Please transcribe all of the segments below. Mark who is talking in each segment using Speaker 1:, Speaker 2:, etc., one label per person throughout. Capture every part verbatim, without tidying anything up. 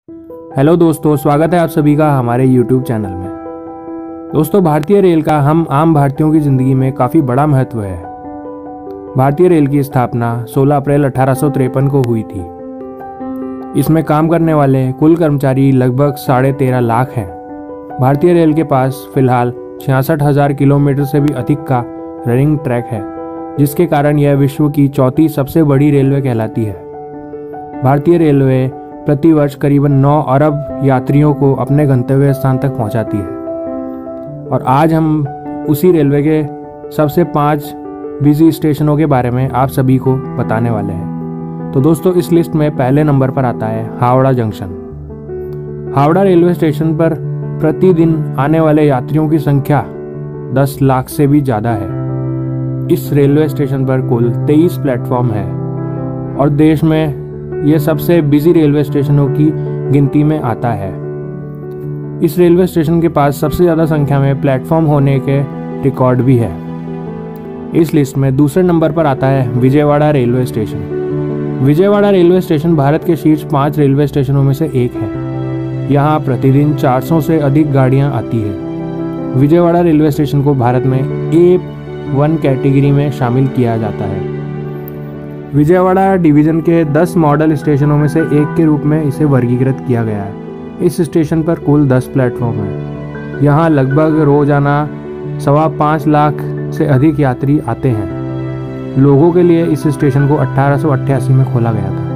Speaker 1: Hello दोस्तों, स्वागत है आप सभी का हमारे यूट्यूब चैनल में। दोस्तों, भारतीय रेल का हम आम भारतीयों की ज़िंदगी में काफ़ी बड़ा महत्व है। भारतीय रेल की स्थापना सोलह अप्रैल अठारह सौ तिरपन को हुई थी। इसमें काम करने वाले कुल कर्मचारी लगभग साढ़े तेरह लाख हैं। भारतीय रेल के पास फिलहाल छियासठ हज़ार किलोमीटर से भी अधिक का रनिंग ट्रैक है, जिसके कारण यह विश्व की चौथी सबसे बड़ी रेलवे कहलाती है। भारतीय रेलवे प्रति वर्ष करीबन नौ अरब यात्रियों को अपने गंतव्य स्थान तक पहुंचाती है। और आज हम उसी रेलवे के सबसे पांच बिजी स्टेशनों के बारे में आप सभी को बताने वाले हैं। तो दोस्तों, इस लिस्ट में पहले नंबर पर आता है Howrah junction. Howrah railway station पर प्रतिदिन आने वाले यात्रियों की संख्या दस लाख से भी ज़्यादा है। इस रेलवे स्टेशन पर कुल तेईस प्लेटफॉर्म है और देश में यह सबसे बिजी रेलवे स्टेशनों की गिनती में आता है। इस रेलवे स्टेशन के पास सबसे ज़्यादा संख्या में प्लेटफॉर्म होने के रिकॉर्ड भी है। इस लिस्ट में दूसरे नंबर पर आता है Vijayawada railway station. Vijayawada railway station Bharat के शीर्ष पाँच रेलवे स्टेशनों में से एक है। यहाँ प्रतिदिन चार सौ से अधिक गाड़ियाँ आती है। विजयवाड़ा रेलवे स्टेशन को भारत में ए वन कैटेगरी में शामिल किया जाता है। विजयवाड़ा डिवीज़न के दस मॉडल स्टेशनों में से एक के रूप में इसे वर्गीकृत किया गया है। इस स्टेशन पर कुल दस प्लेटफॉर्म हैं। यहाँ लगभग रोजाना सवा पाँच लाख से अधिक यात्री आते हैं। लोगों के लिए इस स्टेशन को अठारह सौ अट्ठासी में खोला गया था।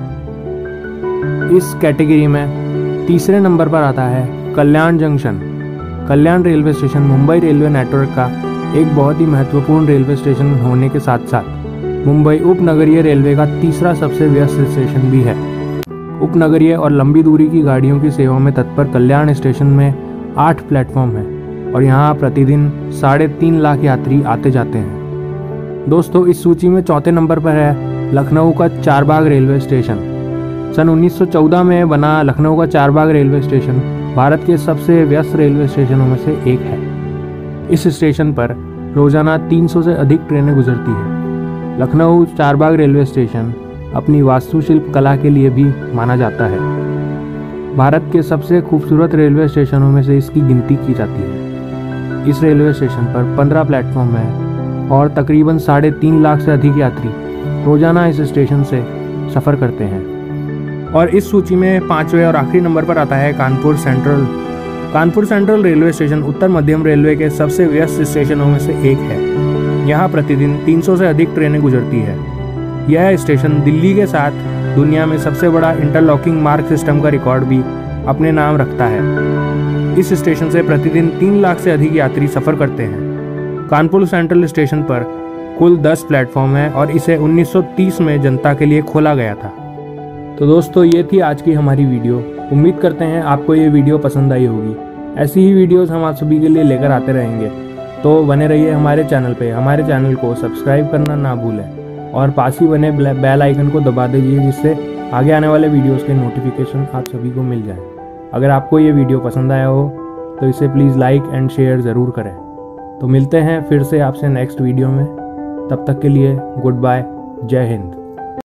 Speaker 1: इस कैटेगरी में तीसरे नंबर पर आता है Kalyan junction. Kalyan railway station Mumbai railway network का एक बहुत ही महत्वपूर्ण रेलवे स्टेशन होने के साथ साथ मुंबई उपनगरीय रेलवे का तीसरा सबसे व्यस्त स्टेशन भी है। उपनगरीय और लंबी दूरी की गाड़ियों की सेवा में तत्पर कल्याण स्टेशन में आठ प्लेटफॉर्म हैं और यहाँ प्रतिदिन साढ़े तीन लाख यात्री आते जाते हैं। दोस्तों, इस सूची में चौथे नंबर पर है लखनऊ का चारबाग रेलवे स्टेशन। सन उन्नीस सौ चौदह में बना लखनऊ का चारबाग रेलवे स्टेशन भारत के सबसे व्यस्त रेलवे स्टेशनों में से एक है। इस स्टेशन पर रोजाना तीन सौ से अधिक ट्रेनें गुजरती हैं। लखनऊ चारबाग रेलवे स्टेशन अपनी वास्तुशिल्प कला के लिए भी माना जाता है। भारत के सबसे खूबसूरत रेलवे स्टेशनों में से इसकी गिनती की जाती है। इस रेलवे स्टेशन पर पंद्रह प्लेटफॉर्म है और तकरीबन साढ़े तीन लाख से अधिक यात्री रोजाना इस स्टेशन से सफ़र करते हैं। और इस सूची में पाँचवें और आखिरी नंबर पर आता है Kanpur central. Kanpur central railway station उत्तर मध्यम रेलवे के सबसे व्यस्त स्टेशनों में से एक है। यहाँ प्रतिदिन तीन सौ से अधिक ट्रेनें गुजरती है। यह स्टेशन दिल्ली के साथ दुनिया में सबसे बड़ा इंटरलॉकिंग मार्ग सिस्टम का रिकॉर्ड भी अपने नाम रखता है। इस स्टेशन से प्रतिदिन तीन लाख से अधिक यात्री सफ़र करते हैं। कानपुर सेंट्रल स्टेशन पर कुल दस प्लेटफॉर्म है और इसे उन्नीस सौ तीस में जनता के लिए खोला गया था। तो दोस्तों, ये थी आज की हमारी वीडियो। उम्मीद करते हैं आपको ये वीडियो पसंद आई होगी। ऐसी ही वीडियोज़ हम आप सभी के लिए लेकर आते रहेंगे, तो बने रहिए हमारे चैनल पे। हमारे चैनल को सब्सक्राइब करना ना भूलें और पास ही बने बेल आइकन को दबा दीजिए, जिससे आगे आने वाले वीडियोस के नोटिफिकेशन आप सभी को मिल जाए। अगर आपको ये वीडियो पसंद आया हो तो इसे प्लीज़ लाइक एंड शेयर ज़रूर करें। तो मिलते हैं फिर से आपसे नेक्स्ट वीडियो में। तब तक के लिए गुड बाय, जय हिंद।